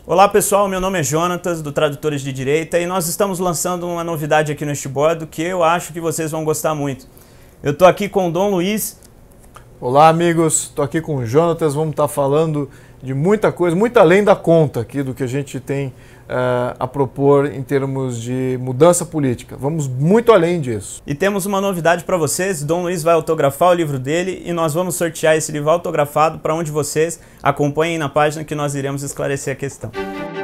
Olá pessoal, meu nome é Jonatas, do Tradutores de Direita, e nós estamos lançando uma novidade aqui no Estibório que eu acho que vocês vão gostar muito. Eu estou aqui com o Dom Luiz. Olá amigos, estou aqui com o Jonatas, vamos estar falando de muita coisa, muito além da conta aqui do que a gente tem a propor em termos de mudança política. Vamos muito além disso. E temos uma novidade para vocês, o Dom Luiz vai autografar o livro dele e nós vamos sortear esse livro autografado para onde vocês acompanhem na página que nós iremos esclarecer a questão.